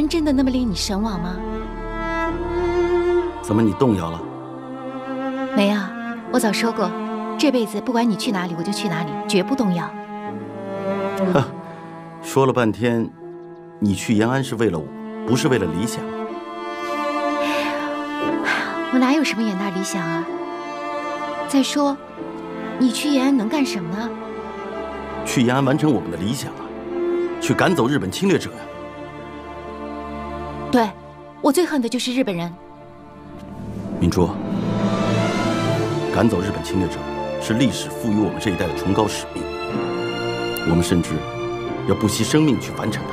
真的那么令你神往吗？ 怎么你动摇了？ 没啊，我早说过，这辈子不管你去哪里，我就去哪里，绝不动摇。 哈，说了半天，你去延安是为了我，不是为了理想。 我哪有什么远大理想啊？再说，你去延安能干什么呢？ 去延安完成我们的理想啊，去赶走日本侵略者呀。 对，我最恨的就是日本人。 明珠，赶走日本侵略者是历史赋予我们这一代的崇高使命，我们甚至要不惜生命去完成它。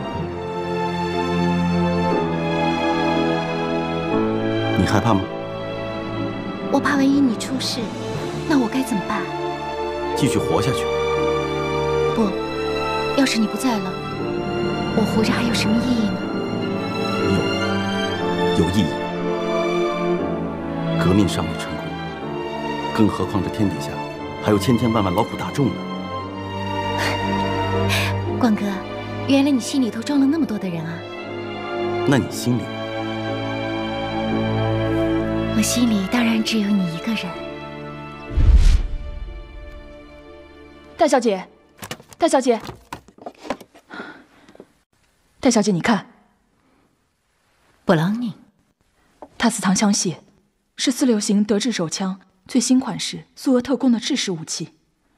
你害怕吗？ 我怕万一你出事，那我该怎么办？ 继续活下去。 不，要是你不在了，我活着还有什么意义呢？ 有意义。革命尚未成功，更何况这天底下还有千千万万劳苦大众呢。 冠哥，原来你心里头装了那么多的人啊！ 那你心里呢？ 我心里当然只有你一个人。 戴小姐，戴小姐，戴小姐，你看， 布朗宁， 它4膛香榭，是4.6型德制手枪最新款式苏俄特供的制式武器。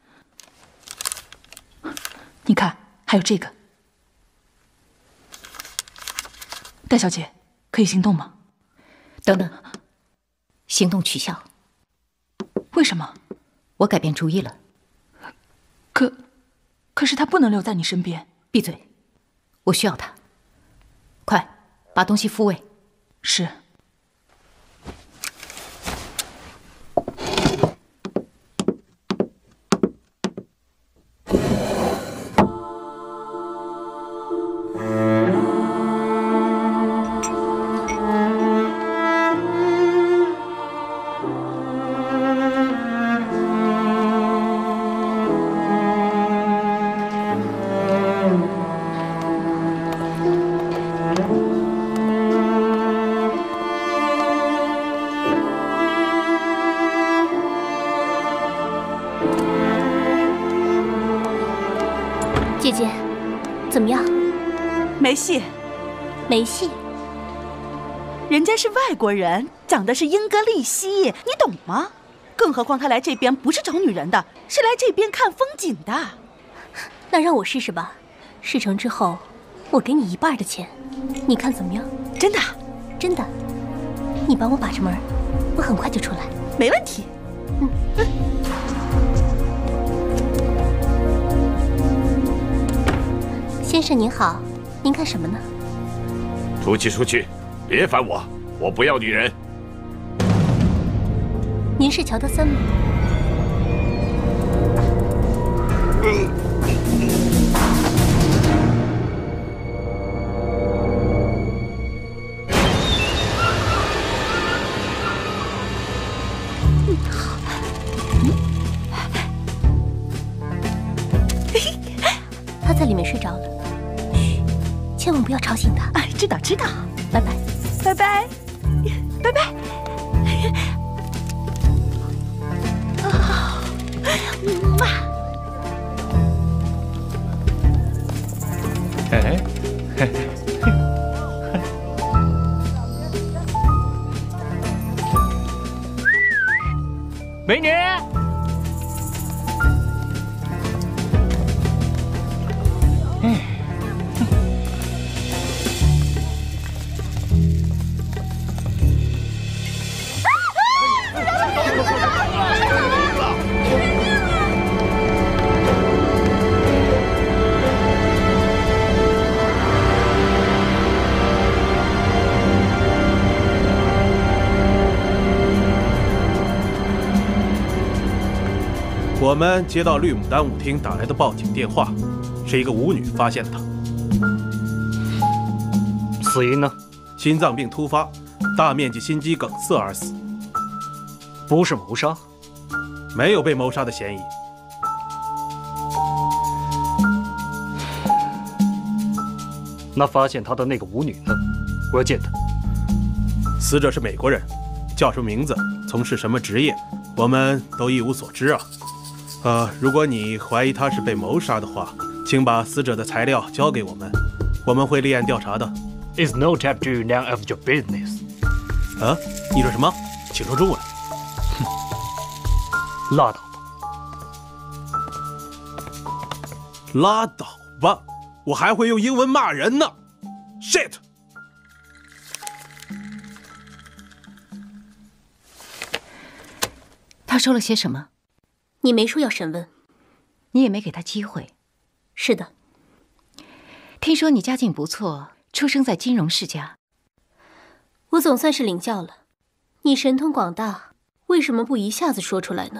你看，还有这个。戴小姐，可以行动吗？ 等等，行动取消。 为什么？ 我改变主意了。 可是他不能留在你身边。 闭嘴！我需要他。快，把东西复位。 是。 姐姐，怎么样？ 没戏， 没戏。 人家是外国人，讲的是英格利西，你懂吗？更何况他来这边不是找女人的，是来这边看风景的。 那让我试试吧，事成之后，我给你1半的钱，你看怎么样？ 真的？ 真的。你帮我把着门，我很快就出来。 没问题。 先生您好，您看什么呢？ 出去出去，别烦我，我不要女人。 您是乔德森吗？他在里面睡着了。千万不要吵醒他。 哎，知道知道， 拜拜， 拜拜，拜拜。妈。 哎，嘿，美女。 我们接到绿牡丹舞厅打来的报警电话，是一个舞女发现的。 死因呢？ 心脏病突发，大面积心肌梗塞而死。 不是谋杀？ 没有被谋杀的嫌疑。 那发现他的那个舞女呢？我要见她。 死者是美国人，叫什么名字，从事什么职业，我们都一无所知啊。如果你怀疑他是被谋杀的话，请把死者的材料交给我们，我们会立案调查的。 It's no time to none of your business。 你说什么？请说中文。 拉倒吧。 拉倒吧，我还会用英文骂人呢。Shit！ 他说了些什么？ 你没说要审问， 你也没给他机会。 是的。 听说你家境不错，出生在金融世家。 我总算是领教了，你神通广大，为什么不一下子说出来呢？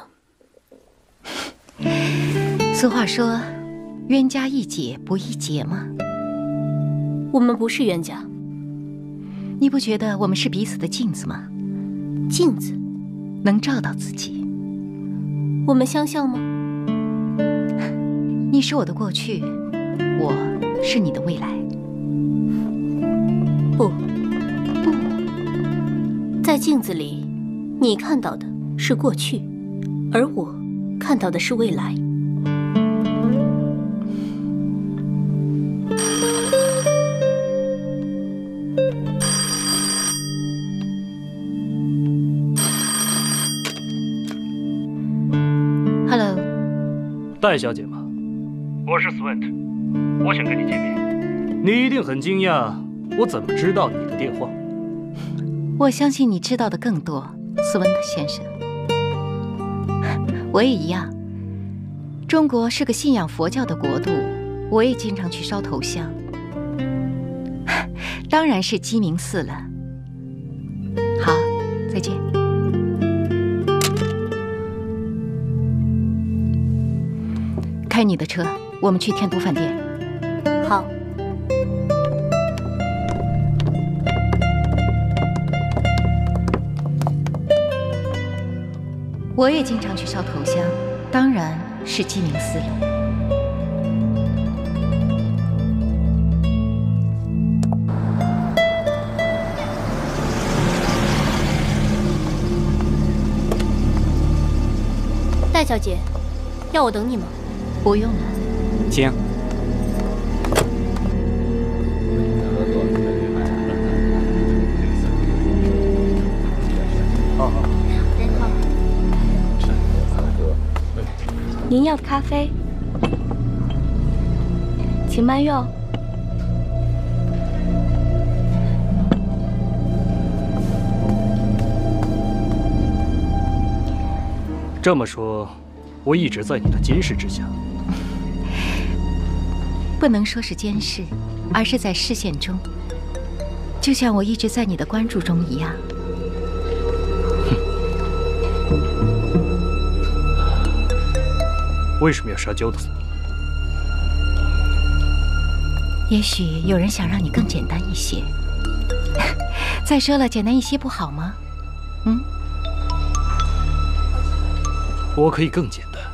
俗话说，冤家宜解不宜结吗？ 我们不是冤家。 你不觉得我们是彼此的镜子吗？ 镜子能照到自己。 我们相像吗？ 你是我的过去，我是你的未来。 不，在镜子里，你看到的是过去，而我看到的是未来。 戴小姐吗？我是 Swint， 我想跟你见面。你一定很惊讶，我怎么知道你的电话？ 我相信你知道的更多，斯文特先生。我也一样。中国是个信仰佛教的国度，我也经常去烧头香。当然是鸡鸣寺了。好，再见。开你的车，我们去天都饭店。 好。 我也经常去烧头香，当然是鸡鸣寺了。 戴小姐，要我等你吗？ 不用了， 请。 您要咖啡，请慢用。 这么说，我一直在你的监视之下。 不能说是监视，而是在视线中，就像我一直在你的关注中一样。 为什么要杀焦德斯？ 也许有人想让你更简单一些。再说了，简单一些不好吗？ 我可以更简单。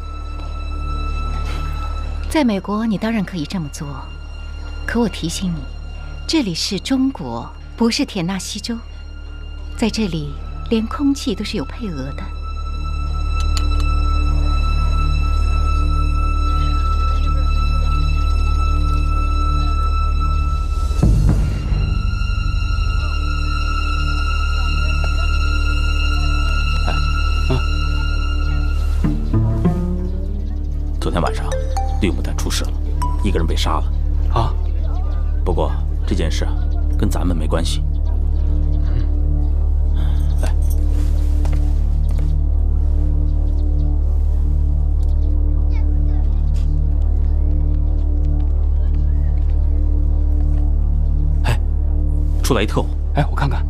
在美国，你当然可以这么做，可我提醒你，这里是中国，不是田纳西州，在这里连空气都是有配额的。 昨天晚上，绿牡丹出事了，一个人被杀了。 啊！ 不过这件事跟咱们没关系。来，哎，出来一特务。 哎，我看看，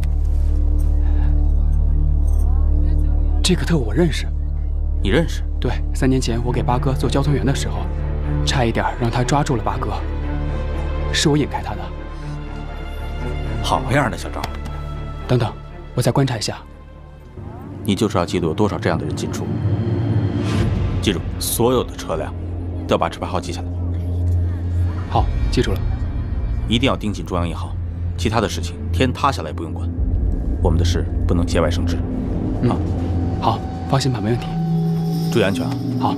这个特务我认识。 你认识？ 对，3年前我给八哥做交通员的时候，差一点让他抓住了八哥，是我引开他的。 好样的，小赵！ 等等，我再观察一下。 你就是要记录有多少这样的人进出。记住，所有的车辆都要把车牌号记下来。 好，记住了。 一定要盯紧中央银行，其他的事情天塌下来不用管，我们的事不能节外生枝。 好，放心吧，没问题。 注意安全啊！ 好。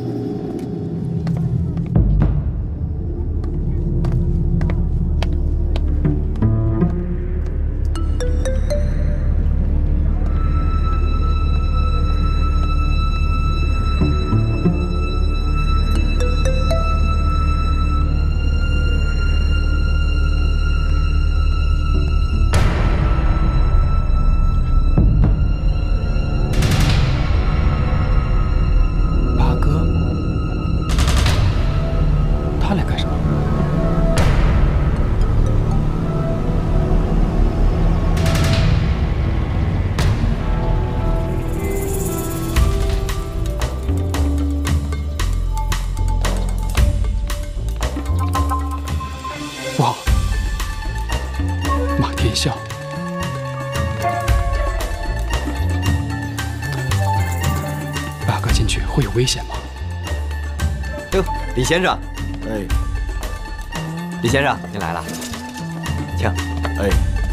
会有危险吗？ 哟，李先生， 哎， 李先生，您来了，请。 哎，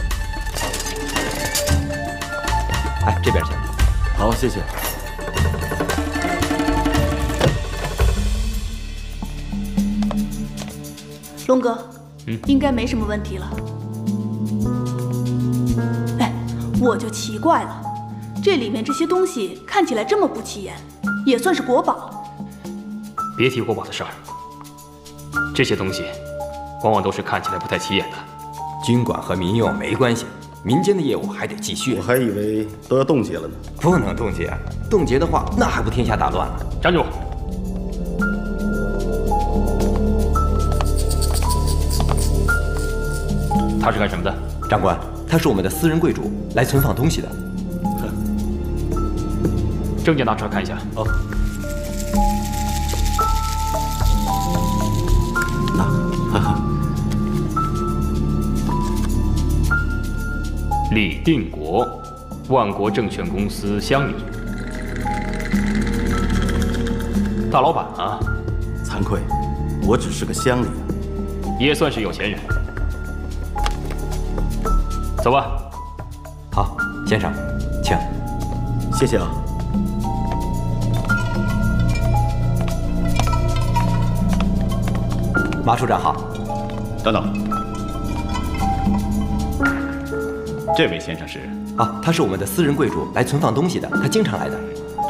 哎，这边请。 好，谢谢。 龙哥，应该没什么问题了。哎，我就奇怪了，这里面这些东西看起来这么不起眼。也算是国宝。 别提国宝的事儿，这些东西往往都是看起来不太起眼的。 军管和民用没关系，民间的业务还得继续。 我还以为都要冻结了呢。 不能冻结，冻结的话，那还不天下大乱了？ 站住！他是干什么的？ 长官，他是我们的私人贵族，来存放东西的。 证件拿出来看一下。 哦。 李定国，万国证券公司乡里。大老板啊！ 惭愧，我只是个乡里， 也算是有钱人。走吧。 好，先生，请。 谢谢啊。 马处长好。 等等，这位先生是？ 啊，他是我们的私人贵族，来存放东西的，他经常来的。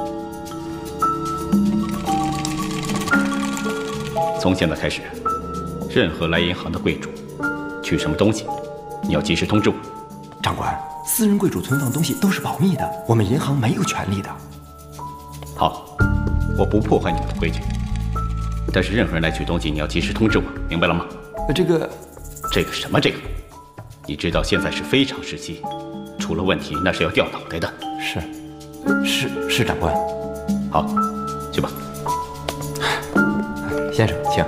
从现在开始，任何来银行的贵族取什么东西，你要及时通知我。 长官，私人贵族存放东西都是保密的，我们银行没有权利的。 好，我不破坏你们的规矩。但是任何人来取东西，你要及时通知我，明白了吗？ 这个什么这个？你知道现在是非常时期，出了问题那是要掉脑袋的。 是，长官。 好，去吧。 先生，请。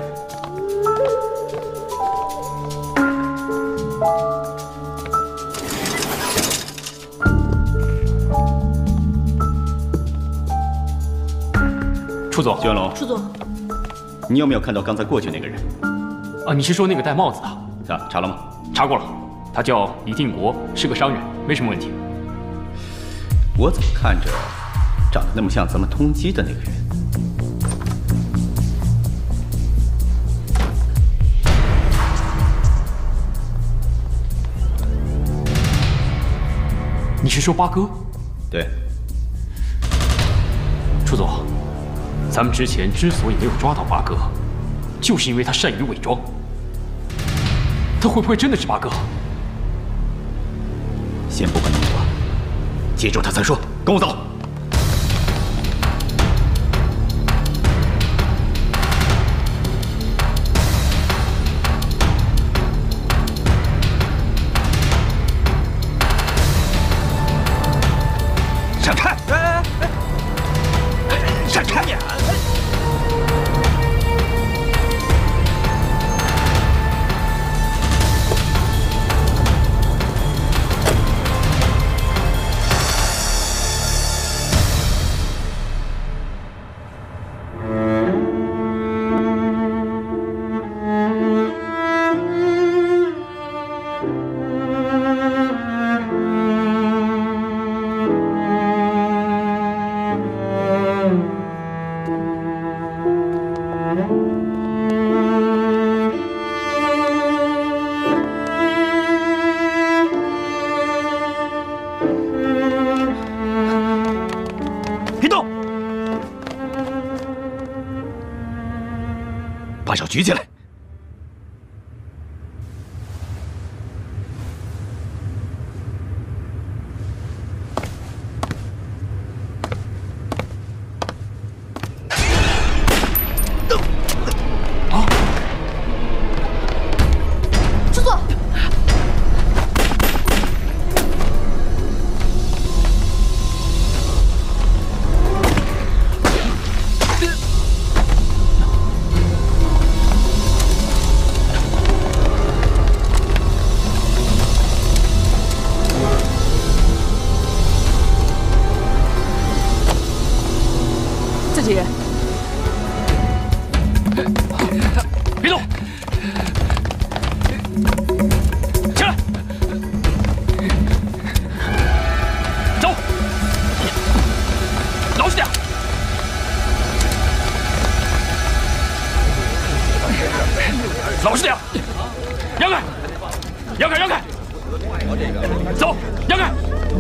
楚总， 娟龙。 楚总。 你有没有看到刚才过去那个人？ 啊，你是说那个戴帽子的？ 是啊，查了吗？ 查过了，他叫李定国，是个商人，没什么问题。 我怎么看着长得那么像咱们通缉的那个人？ 你是说八哥？ 对。 楚总，咱们之前之所以没有抓到八哥，就是因为他善于伪装。他会不会真的是八哥？ 先不管那么多，接住他再说。跟我走。闪开！闪开！ 把手举起来。 师座。 自己人， 别动，起来，走，老实点，老实点，让开，让开，让开，走，让开。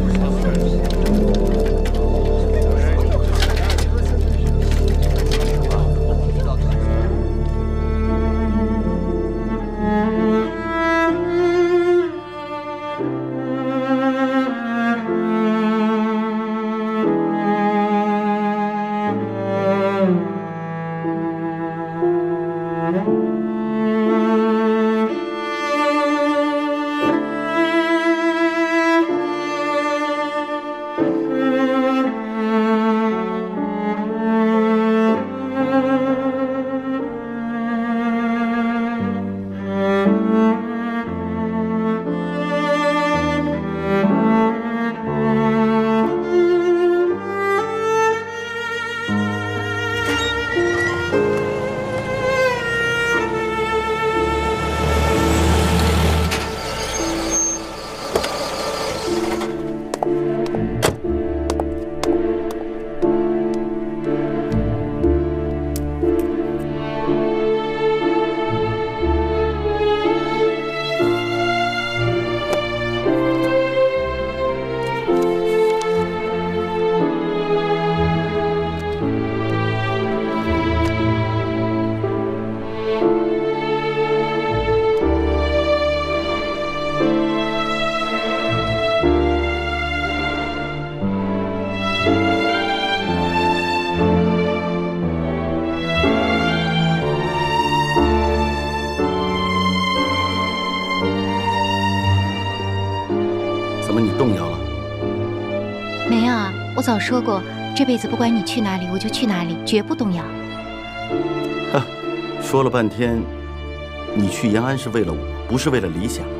怎么你动摇了？ 没有啊，我早说过，这辈子不管你去哪里，我就去哪里，绝不动摇。 哈，说了半天，你去延安是为了我，不是为了理想。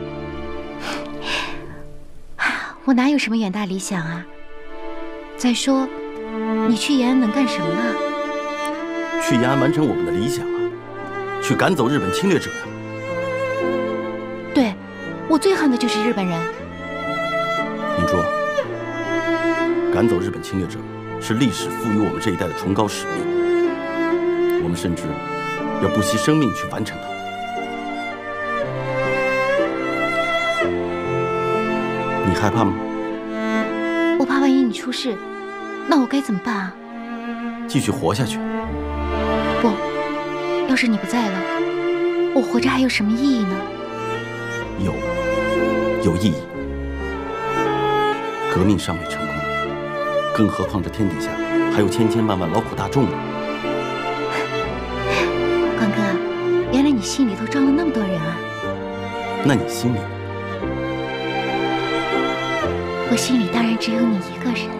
我哪有什么远大理想啊？再说，你去延安能干什么呢？ 去延安完成我们的理想啊，去赶走日本侵略者呀。 对，我最恨的就是日本人。 明珠，赶走日本侵略者是历史赋予我们这一代的崇高使命，我们甚至要不惜生命去完成它。你害怕吗？ 我怕万一你出事，那我该怎么办啊？ 继续活下去。 不，要是你不在了，我活着还有什么意义呢？ 有意义。革命尚未成功，更何况这天底下还有千千万万劳苦大众呢。 关哥，原来你心里头装了那么多人啊！ 那你心里？ 我心里当然只有你一个人。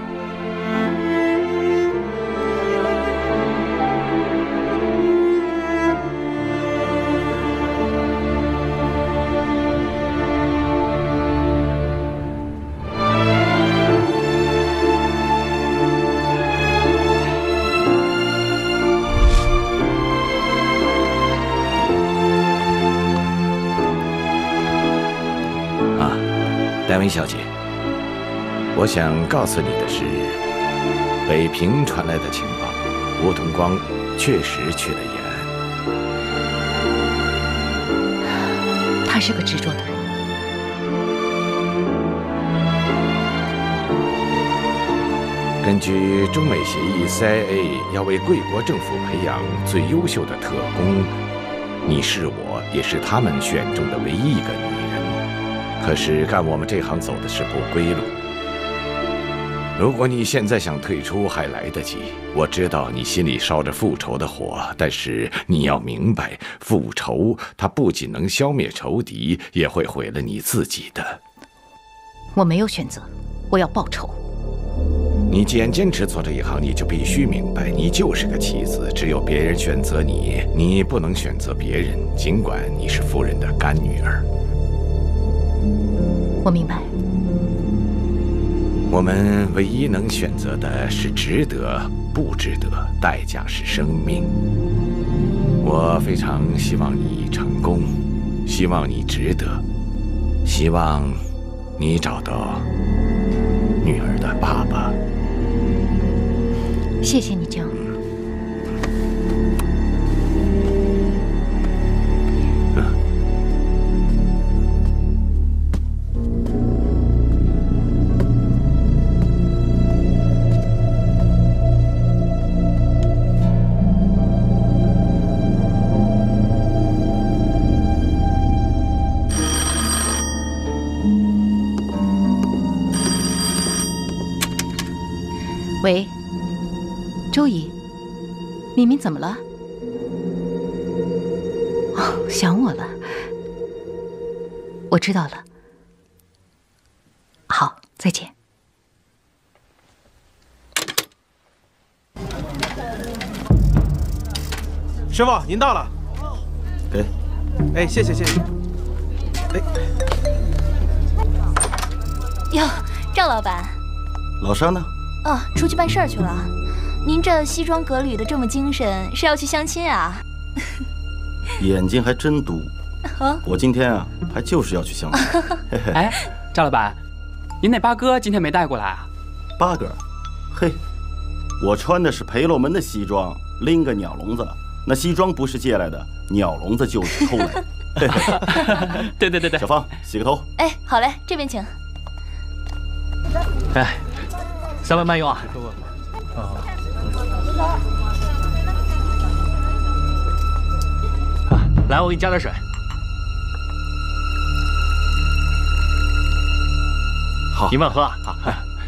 戴维小姐，我想告诉你的是，北平传来的情报，吴同光确实去了延安。 他是个执着的人。 根据中美协议 ，CIA 要为贵国政府培养最优秀的特工， 你是我，也是他们选中的唯一一个女人。可是干我们这行走的是不归路。如果你现在想退出，还来得及。我知道你心里烧着复仇的火，但是你要明白，复仇它不仅能消灭仇敌，也会毁了你自己的。 我没有选择，我要报仇。 你既然坚持做这一行，你就必须明白，你就是个棋子，只有别人选择你，你不能选择别人，尽管你是夫人的干女儿。 我明白。 我们唯一能选择的是值得，不值得，代价是生命。我非常希望你成功，希望你值得，希望你找到女儿的爸爸。 谢谢你，郑。喂，周姨，敏敏怎么了？哦，想我了。我知道了。好，再见。 师傅，您到了。 给。 哎，谢谢谢谢。哎。 哟，赵老板。 老沙呢？ 哦，出去办事儿去了。您这西装革履的这么精神，是要去相亲啊？ 眼睛还真毒。我今天啊，还就是要去相亲。 哎，赵老板，您那八哥今天没带过来啊？ 八哥，嘿，我穿的是培罗门的西装，拎个鸟笼子。那西装不是借来的，鸟笼子就是偷来的。 对对对对， 小芳，洗个头。 哎，好嘞，这边请。 哎，3位慢用啊！来，我给你加点水。 好， 你慢喝啊。 好。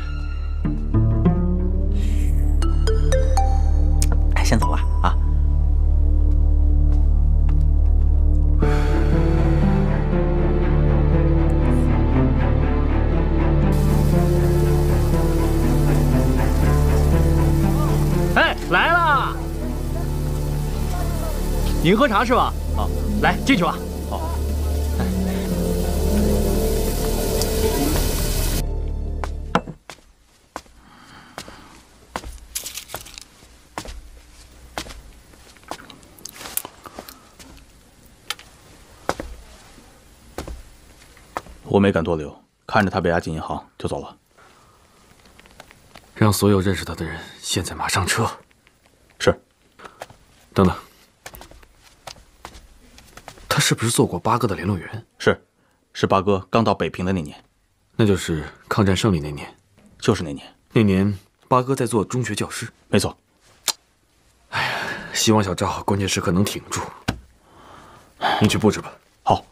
哎，先走了啊。 哎，来啦！您喝茶是吧？好，来进去吧。 好。我没敢多留，看着他被押进银行就走了。 让所有认识他的人现在马上撤。 是。 等等，他是不是做过八哥的联络员？ 是八哥刚到北平的那年， 那就是抗战胜利那年。 就是那年。 那年八哥在做中学教师。 没错。 哎呀，希望小赵关键时刻能挺住。你去布置吧。 好。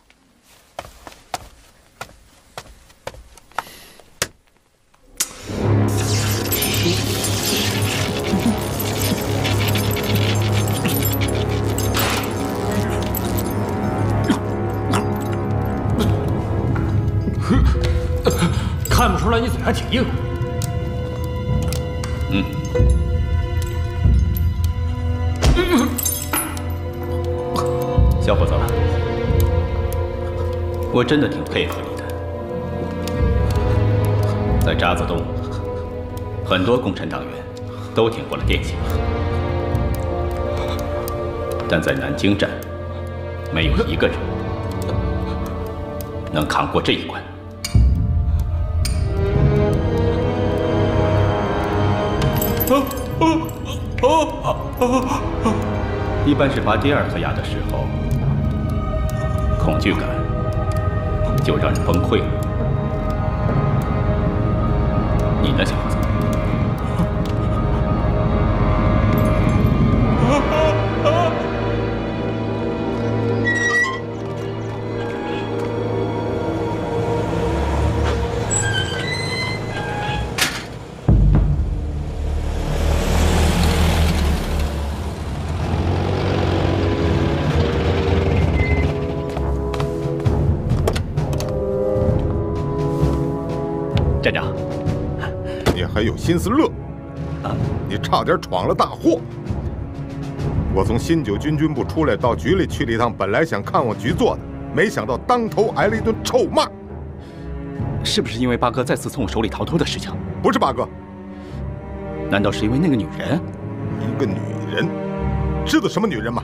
看不出来你嘴还挺硬。 小伙子，我真的挺佩服你的。在渣滓洞，很多共产党员都挺过了电刑，但在南京站，没有一个人能扛过这一关。一般是拔第二颗牙的时候，恐惧感就让人崩溃了。你呢，小伙子？ 站长， 你还有心思乐？你差点闯了大祸。我从新九军军部出来，到局里去了一趟，本来想看望局座的，没想到当头挨了一顿臭骂。 是不是因为八哥再次从我手里逃脱的事情？ 不是八哥。 难道是因为那个女人？ 一个女人，知道什么女人吗？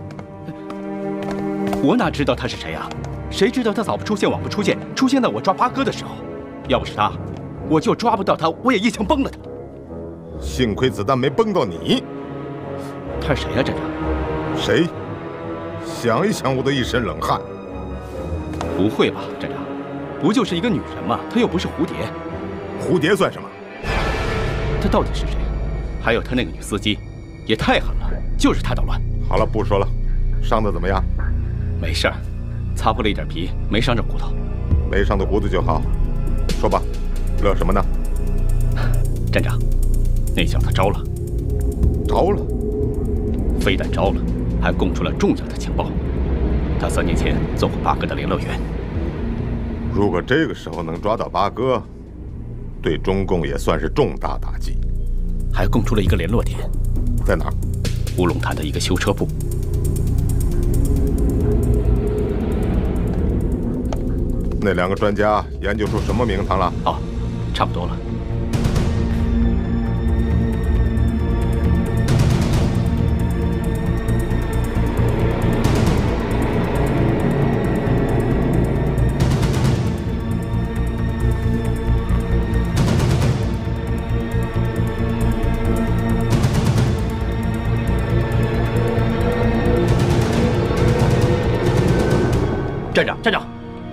我哪知道她是谁啊？谁知道她早不出现晚不出现，出现在我抓八哥的时候。要不是她，我就抓不到她，我也一枪崩了她。 幸亏子弹没崩到你。 她是谁呀，站长？ 谁？想一想我都一身冷汗。 不会吧，站长？不就是一个女人吗？她又不是蝴蝶。 蝴蝶算什么？ 她到底是谁？还有她那个女司机，也太狠了，就是她捣乱。 好了，不说了。伤得怎么样？ 没事儿，擦破了一点皮，没伤着骨头。 没伤到骨头就好。说吧，乐什么呢？ 站长，那小子招了。 招了？ 非但招了，还供出了重要的情报。他3年前做过八哥的联络员。 如果这个时候能抓到八哥，对中共也算是重大打击。 还供出了一个联络点， 在哪儿？ 乌龙潭的一个修车部。 那2个专家研究出什么名堂了？ 哦，差不多了。站长，站长。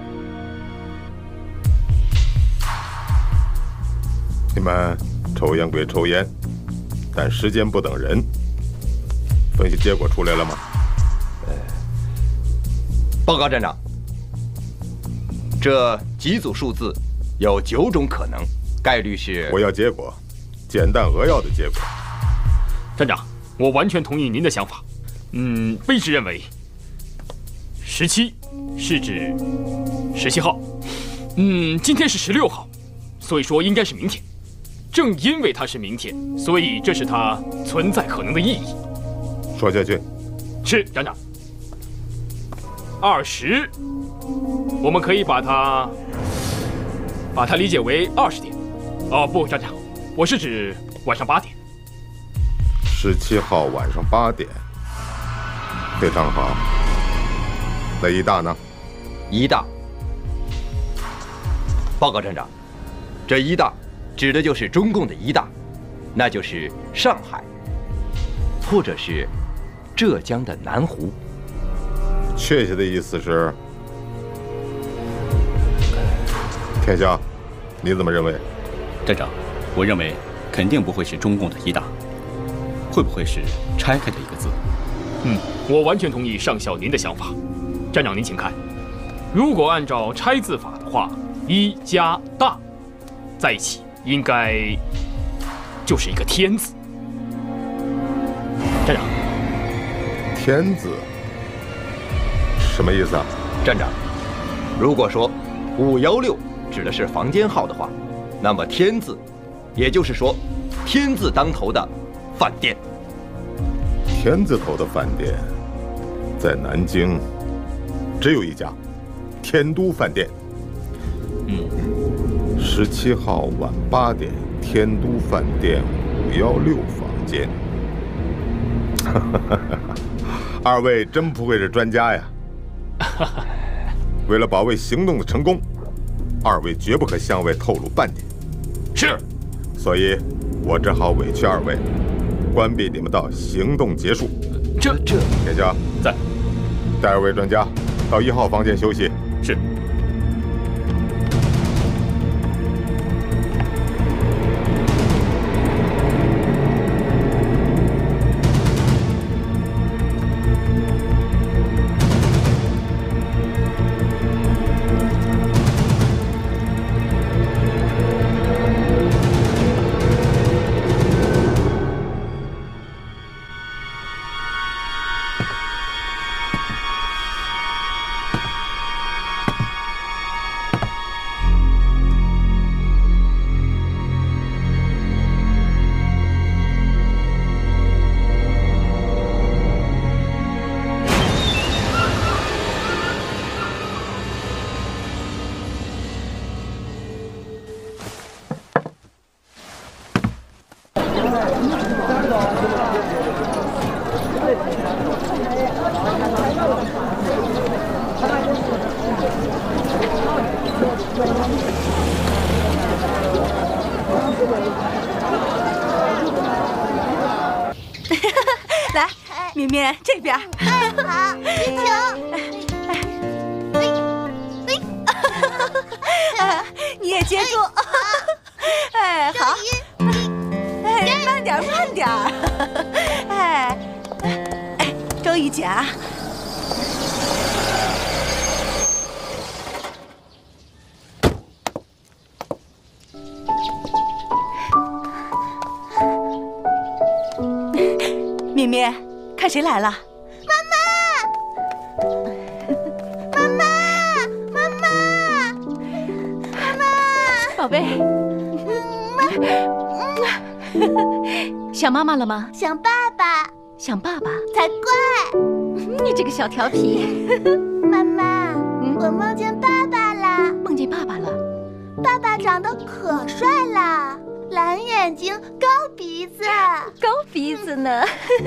你们抽烟归抽烟，但时间不等人。分析结果出来了吗？ 报告站长，这几组数字有9种可能，概率是…… 我要结果，简单扼要的结果。 站长，我完全同意您的想法。卑职认为，17是指17号。今天是16号，所以说应该是明天。正因为它是明天，所以这是它存在可能的意义。 说下去。 是，站长。20，我们可以把它理解为20点。哦，不，站长，我是指晚上8点。 17号晚上8点，非常好。那1大呢 ？1大。报告站长，这1大指的就是中共的1大，那就是上海，或者是浙江的南湖。 确切的意思是？天翔，你怎么认为？ 站长，我认为肯定不会是中共的1大，会不会是拆开的一个字？ 我完全同意上校您的想法。站长您请看，如果按照拆字法的话，1加大在一起，应该就是一个天字。站长， 天字什么意思啊？ 站长，如果说516指的是房间号的话，那么天字，也就是说天字当头的饭店。 天字头的饭店，在南京只有一家，天都饭店。17号晚8点，天都饭店516房间。2位真不愧是专家呀！为了保卫行动的成功，2位绝不可向外透露半点。 是。 所以，我只好委屈2位，关闭你们到行动结束。天翔在， 带2位专家到1号房间休息。 是。 来，绵绵这边。 哎，好，冰球。 你也接住。哎，好。哎，慢点，慢点。哎，周一姐啊。绵绵，看谁来了？ 妈妈，妈妈， 宝贝，想妈妈了吗？ 想爸爸， 想爸爸才怪！ 你这个小调皮。 妈妈，我梦见爸爸了。 梦见爸爸了？ 爸爸长得可帅了，蓝眼睛，高鼻子。 高鼻子呢？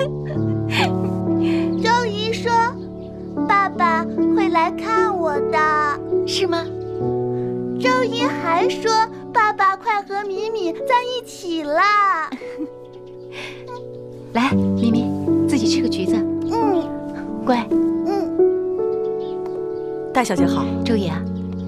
周姨说，爸爸会来看我的， 是吗？ 周姨还说，爸爸快和米米在一起了。 来，咪咪，自己吃个橘子。乖。 戴小姐好。 周姨啊，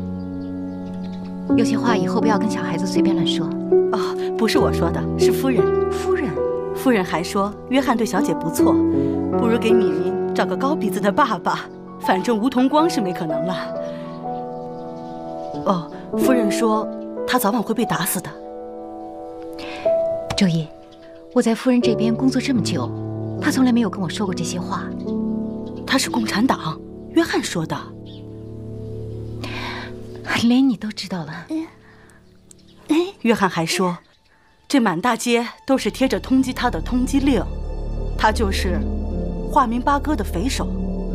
有些话以后不要跟小孩子随便乱说。 哦，不是我说的，是夫人。 夫人。 夫人还说，约翰对小姐不错，不如给米米找个高鼻子的爸爸，反正吴同光是没可能了。哦，夫人说他早晚会被打死的。 周姨，我在夫人这边工作这么久，她从来没有跟我说过这些话。 她是共产党，约翰说的。 连你都知道了。 约翰还说，这满大街都是贴着通缉他的通缉令，他就是化名八哥的匪首。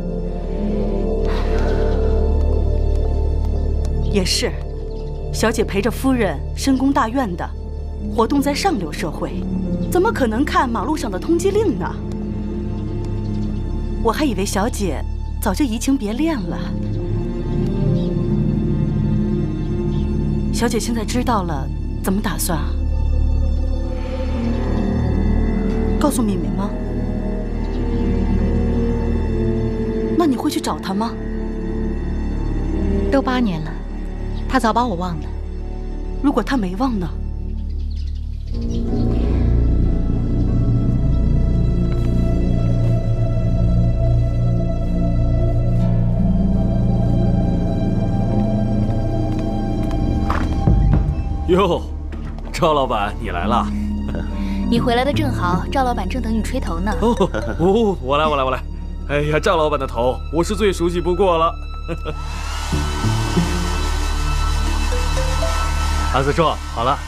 也是，小姐陪着夫人深宫大院的，活动在上流社会，怎么可能看马路上的通缉令呢？我还以为小姐早就移情别恋了。小姐现在知道了，怎么打算啊？告诉敏敏吗？那你会去找她吗？ 都8年了，她早把我忘了。 如果她没忘呢？ 哟，赵老板，你来了。 你回来的正好，赵老板正等你吹头呢。 哦，我来。哎呀，赵老板的头我是最熟悉不过了。阿四叔，好了。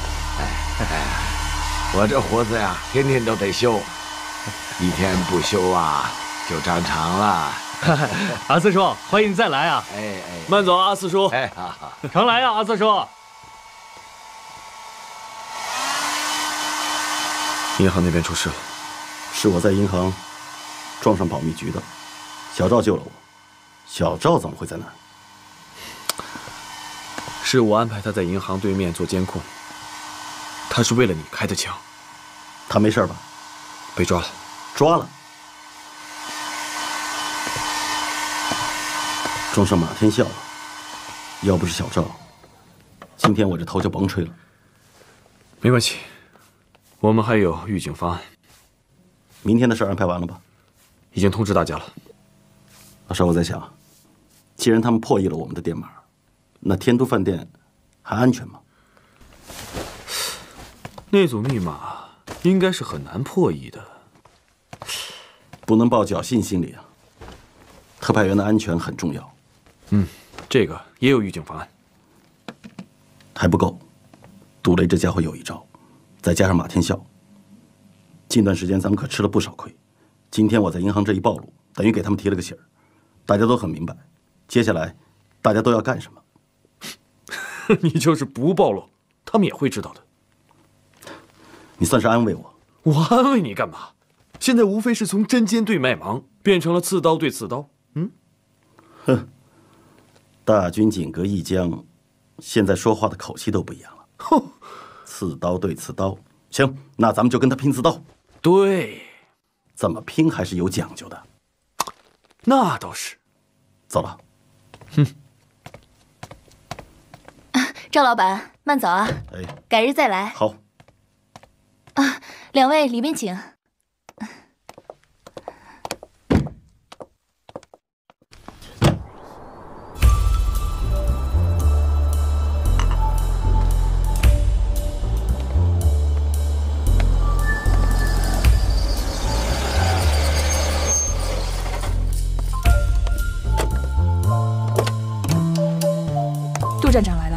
我这胡子呀，天天都得修，一天不修啊，就长长了。 阿四叔，欢迎再来啊！ 慢走，阿四叔。 好， 常来啊，阿四叔。 银行那边出事了，是我在银行撞上保密局的，小赵救了我。小赵怎么会在那儿？ 是我安排他在银行对面做监控，他是为了你开的枪。 他没事吧？ 被抓了。 抓了？撞上马天笑了。要不是小赵，今天我这头就甭吹了。 没关系。我们还有预警方案。 明天的事安排完了吧？ 已经通知大家了。 老邵，我在想，既然他们破译了我们的电码，那天都饭店还安全吗？ 那组密码应该是很难破译的。 不能抱侥幸心理啊！特派员的安全很重要。 这个也有预警方案。 还不够，杜雷这家伙有一招。再加上马天笑，近段时间咱们可吃了不少亏。今天我在银行这一暴露，等于给他们提了个醒儿，大家都很明白，接下来大家都要干什么。 你就是不暴露，他们也会知道的。 你算是安慰我。 我安慰你干嘛？现在无非是从针尖对麦芒变成了刺刀对刺刀。 哼，大军仅隔一江，现在说话的口气都不一样了。 刺刀对刺刀。行，那咱们就跟他拼刺刀。 对， 怎么拼还是有讲究的。 那倒是。 走了。 赵老板，慢走啊！ 哎， 改日再来。 好。 啊，两位里面请。 杜站长来了。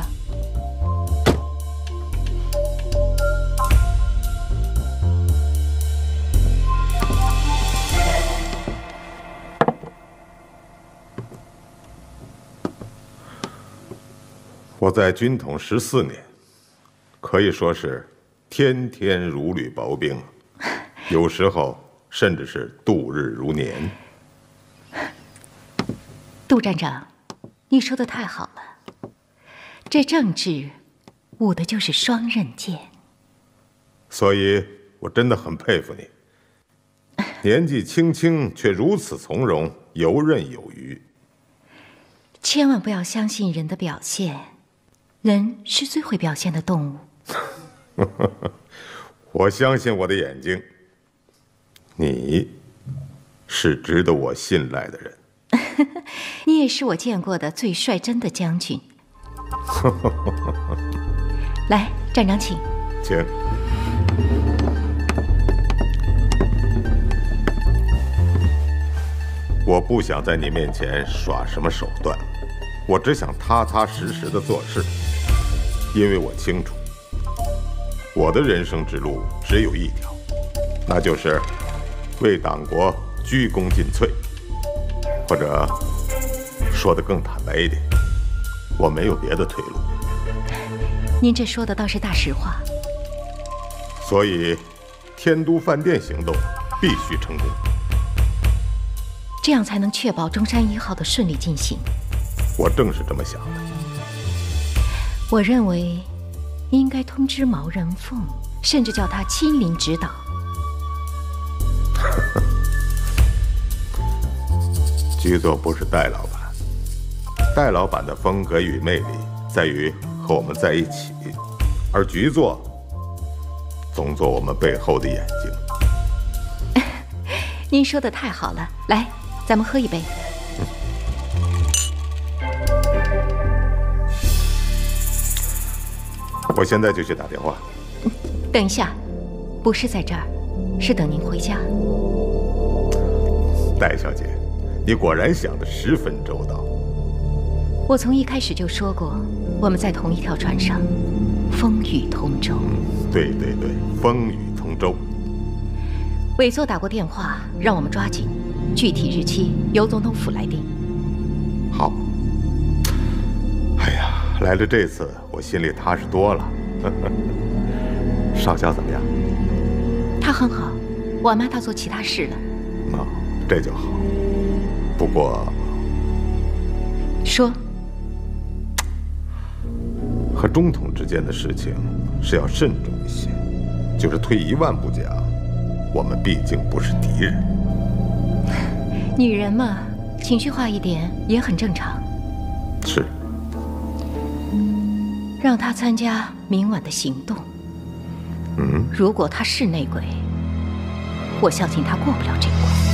我在军统14年，可以说是天天如履薄冰，有时候甚至是度日如年。 杜站长，你说的太好了，这政治舞的就是双刃剑。 所以我真的很佩服你，年纪轻轻却如此从容，游刃有余。 千万不要相信人的表现，人是最会表现的动物。 我相信我的眼睛，你是值得我信赖的人。 你也是我见过的最率真的将军。来，站长请。 请。我不想在你面前耍什么手段，我只想踏踏实实的做事，因为我清楚，我的人生之路只有一条，那就是为党国鞠躬尽瘁。或者说得更坦白一点，我没有别的退路。 您这说的倒是大实话。 所以，天都饭店行动必须成功， 这样才能确保中山1号的顺利进行。 我正是这么想的。 我认为应该通知毛人凤，甚至叫他亲临指导。 局座不是戴老板，戴老板的风格与魅力在于和我们在一起，而局座总做我们背后的眼睛。 您说的太好了，来，咱们喝一杯。 我现在就去打电话。 等一下，不是在这儿，是等您回家。 戴小姐，你果然想得十分周到。 我从一开始就说过，我们在同一条船上，风雨同舟。 对对对，风雨同舟。 委座打过电话，让我们抓紧，具体日期由总统府来定。 好。哎呀，来了这次，我心里踏实多了。少校怎么样？ 他很好，我安排他做其他事了。 哦，这就好。不过， 说， 和中统之间的事情是要慎重一些。就是退1万步讲，我们毕竟不是敌人。 女人嘛，情绪化一点也很正常。 是。 让他参加明晚的行动。如果他是内鬼，我相信他过不了这关。